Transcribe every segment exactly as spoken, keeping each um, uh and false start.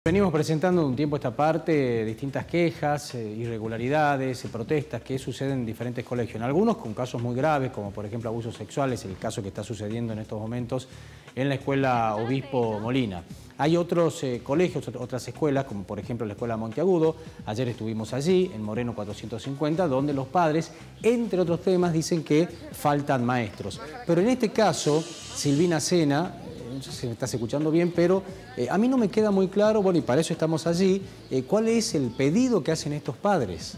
Venimos presentando de un tiempo a esta parte distintas quejas, eh, irregularidades, eh, protestas que suceden en diferentes colegios. En algunos con casos muy graves, como por ejemplo abusos sexuales, el caso que está sucediendo en estos momentos en la Escuela Obispo Molina. Hay otros eh, colegios, otras escuelas, como por ejemplo la Escuela Monteagudo. Ayer estuvimos allí, en Moreno cuatrocientos cincuenta, donde los padres, entre otros temas, dicen que faltan maestros. Pero en este caso, Silvina Sena, no sé si me estás escuchando bien, pero eh, a mí no me queda muy claro, bueno, y para eso estamos allí, eh, ¿cuál es el pedido que hacen estos padres?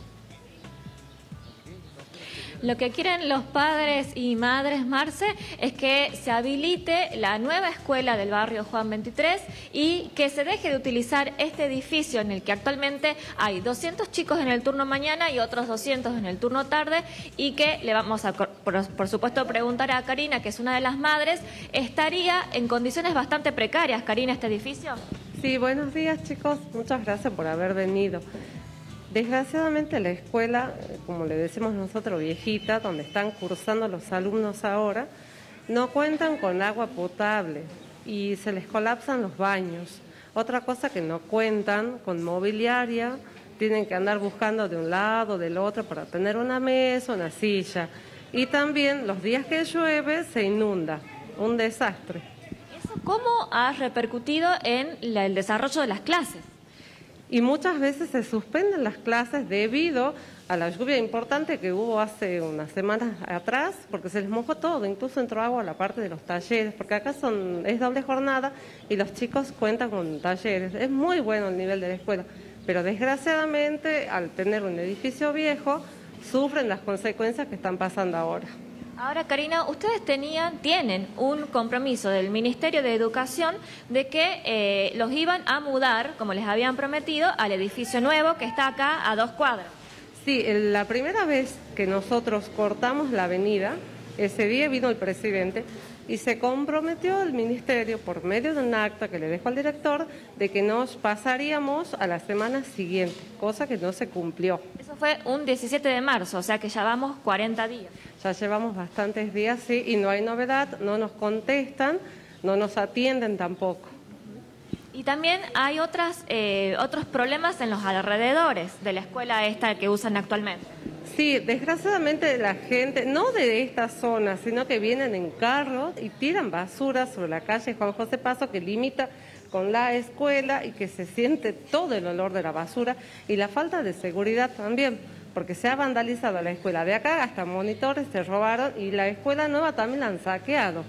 Lo que quieren los padres y madres, Marce, es que se habilite la nueva escuela del barrio Juan veintitrés y que se deje de utilizar este edificio en el que actualmente hay doscientos chicos en el turno mañana y otros doscientos en el turno tarde, y que le vamos a, por, por supuesto, preguntar a Karina, que es una de las madres, ¿estaría en condiciones bastante precarias, Karina, este edificio? Sí, buenos días, chicos. Muchas gracias por haber venido. Desgraciadamente la escuela, como le decimos nosotros, viejita, donde están cursando los alumnos ahora, no cuentan con agua potable y se les colapsan los baños. Otra cosa, que no cuentan con mobiliaria, tienen que andar buscando de un lado, del otro, para tener una mesa, una silla. Y también los días que llueve se inunda, un desastre. ¿Eso cómo ha repercutido en la, el desarrollo de las clases? Y muchas veces se suspenden las clases debido a la lluvia importante que hubo hace unas semanas atrás, porque se les mojó todo, incluso entró agua a la parte de los talleres, porque acá son, es doble jornada y los chicos cuentan con talleres. Es muy bueno el nivel de la escuela, pero desgraciadamente al tener un edificio viejo sufren las consecuencias que están pasando ahora. Ahora, Karina, ustedes tenían, tienen un compromiso del Ministerio de Educación de que eh, los iban a mudar, como les habían prometido, al edificio nuevo que está acá a dos cuadras. Sí, la primera vez que nosotros cortamos la avenida, ese día vino el presidente y se comprometió el Ministerio, por medio de un acta que le dejó al director, de que nos pasaríamos a la semana siguiente, cosa que no se cumplió. Eso fue un diecisiete de marzo, o sea que ya vamos cuarenta días. Ya llevamos bastantes días, sí, y no hay novedad, no nos contestan, no nos atienden tampoco. Y también hay otras, eh, otros problemas en los alrededores de la escuela esta que usan actualmente. Sí, desgraciadamente la gente, no de esta zona, sino que vienen en carros y tiran basura sobre la calle Juan José Paso, que limita con la escuela, y que se siente todo el olor de la basura y la falta de seguridad también, porque se ha vandalizado la escuela de acá, hasta monitores se robaron, y la escuela nueva también la han saqueado.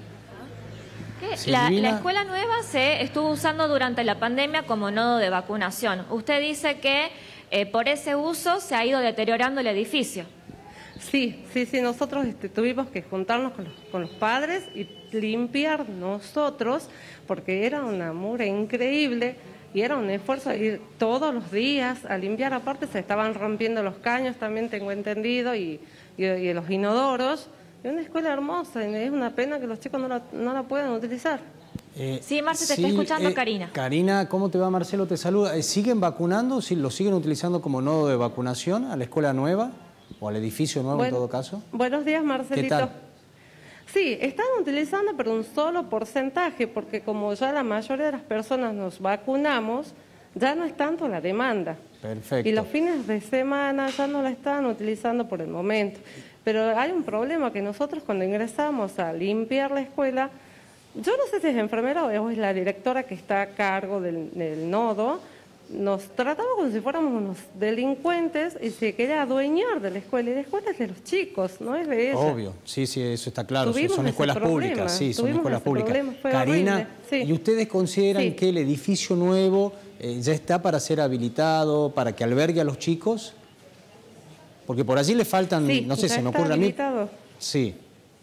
La, la escuela nueva se estuvo usando durante la pandemia como nodo de vacunación. Usted dice que eh, por ese uso se ha ido deteriorando el edificio. Sí, sí, sí, nosotros este, tuvimos que juntarnos con los, con los padres y limpiar nosotros, porque era una mugre increíble y era un esfuerzo de ir todos los días a limpiar. Aparte se estaban rompiendo los caños, también tengo entendido, y, y, y los inodoros. Es una escuela hermosa y es una pena que los chicos no la, no la puedan utilizar. Eh, sí, Marce, te sí, está escuchando eh, Karina. Karina, ¿cómo te va? Marcelo te saluda. ¿Siguen vacunando? ¿Lo siguen utilizando como nodo de vacunación a la escuela nueva o al edificio nuevo, bueno, en todo caso? Buenos días, Marcelito. ¿Qué tal? Sí, están utilizando, pero un solo porcentaje, porque como ya la mayoría de las personas nos vacunamos, ya no es tanto la demanda. Perfecto. Y los fines de semana ya no la están utilizando por el momento. Pero hay un problema, que nosotros cuando ingresamos a limpiar la escuela, yo no sé si es enfermera o es la directora que está a cargo del, del nodo, nos trataba como si fuéramos unos delincuentes y se quería adueñar de la escuela. Y la escuela es de los chicos, no es de ella. Obvio, sí, sí, eso está claro. Tuvimos son escuelas problema. públicas, sí, son Tuvimos escuelas públicas. Karina, sí. ¿y ustedes consideran sí. que el edificio nuevo eh, ya está para ser habilitado, para que albergue a los chicos? Porque por allí le faltan, sí, no sé, se me ocurre habilitado. a mí. Sí.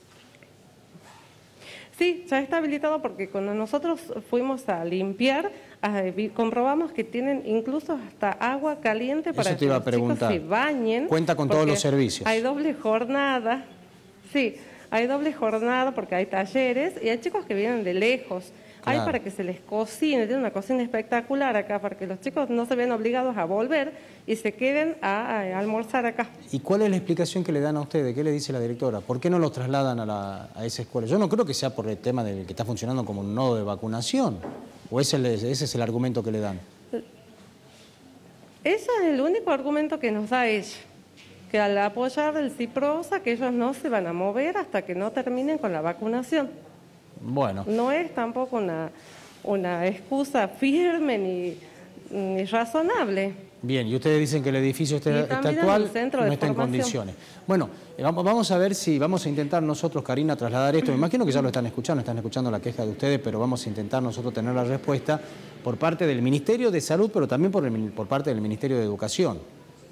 Sí, ya está habilitado, porque cuando nosotros fuimos a limpiar, eh, comprobamos que tienen incluso hasta agua caliente para que los chicos se bañen. Cuenta con todos los servicios. Hay doble jornada, sí, hay doble jornada porque hay talleres y hay chicos que vienen de lejos. Claro. Hay para que se les cocine, tiene una cocina espectacular acá, para que los chicos no se vean obligados a volver y se queden a, a almorzar acá. ¿Y cuál es la explicación que le dan a ustedes? ¿Qué le dice la directora? ¿Por qué no los trasladan a, la, a esa escuela? Yo no creo que sea por el tema de que está funcionando como un nodo de vacunación, o ese, ese es el argumento que le dan. Ese es el único argumento que nos da ella, que al apoyar el Ciprosa, que ellos no se van a mover hasta que no terminen con la vacunación. Bueno. No es tampoco una, una excusa firme ni, ni razonable. Bien, y ustedes dicen que el edificio está, está actual, no está en condiciones. Bueno, vamos a ver si vamos a intentar nosotros, Karina, trasladar esto. Me imagino que ya lo están escuchando, están escuchando la queja de ustedes, pero vamos a intentar nosotros tener la respuesta por parte del Ministerio de Salud, pero también por, el, por parte del Ministerio de Educación.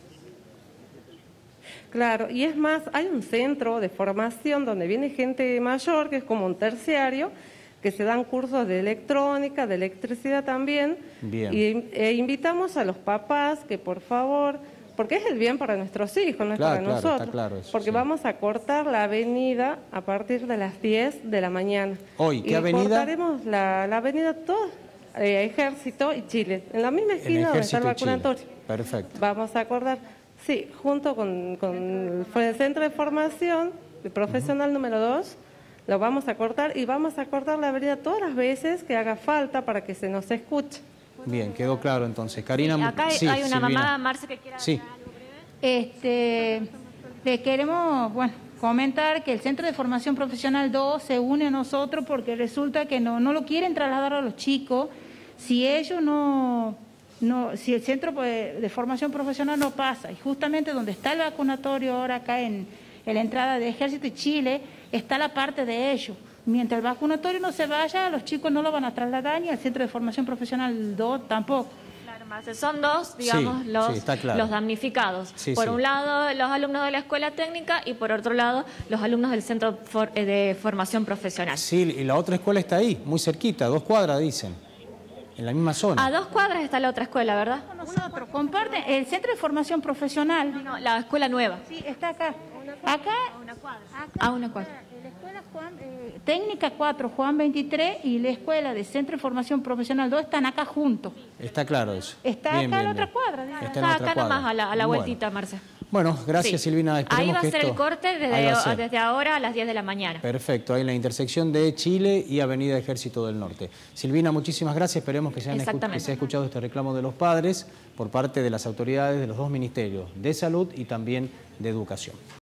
Claro, y es más, hay un centro de formación donde viene gente mayor, que es como un terciario, que se dan cursos de electrónica, de electricidad también. Bien. Y e invitamos a los papás que por favor, porque es el bien para nuestros hijos, no es claro, para claro, nosotros, está claro eso, porque sí. vamos a cortar la avenida a partir de las diez de la mañana. Hoy, ¿qué y avenida? Cortaremos la, la avenida toda, eh, Ejército y Chile, en la misma esquina donde está el vacunatorio. Perfecto. Vamos a acordar, sí, junto con, con el Centro de Formación el Profesional uh-huh. número dos, lo vamos a cortar y vamos a cortar la avenida todas las veces que haga falta para que se nos escuche. Bien, quedó claro entonces. Karina, sí, acá hay, sí, hay una Silvina. mamá, Marce, que quiere sí. algo breve. Este, le queremos, bueno, comentar que el Centro de Formación Profesional dos se une a nosotros porque resulta que no, no lo quieren trasladar a los chicos si ellos no, no, si el Centro de Formación Profesional no pasa. Y justamente donde está el vacunatorio ahora acá en, en la entrada de Ejército y Chile, está la parte de ellos. Mientras el vacunatorio no se vaya, los chicos no lo van a trasladar ni al Centro de Formación Profesional dos tampoco. Claro, Marce, son dos, digamos, sí, los, sí, claro. los damnificados. Sí, por sí. un lado, los alumnos de la escuela técnica y por otro lado, los alumnos del Centro for, eh, de Formación Profesional. Sí, y la otra escuela está ahí, muy cerquita, dos cuadras dicen, en la misma zona. A dos cuadras está la otra escuela, ¿verdad? Nosotros comparten el Centro de Formación Profesional. No, no, la escuela nueva. Sí, está acá. Acá. A una cuadra. Acá, a una cuadra. La escuela Juan, eh, Técnica cuatro, Juan veintitrés, y la escuela de Centro de Formación Profesional dos están acá juntos. Está claro eso. Está bien, acá bien, en la otra bien. cuadra. Está, Está en la otra acá cuadra. nomás a la, a la Bueno. vueltita, Marce. Bueno, gracias Sí. Silvina. Esperemos Ahí va a que ser esto... el corte Ahí va desde, a ser. desde ahora a las diez de la mañana. Perfecto, ahí en la intersección de Chile y Avenida Ejército del Norte. Silvina, muchísimas gracias. Esperemos que se, han escu que se haya escuchado este reclamo de los padres por parte de las autoridades de los dos ministerios, de Salud y también de Educación.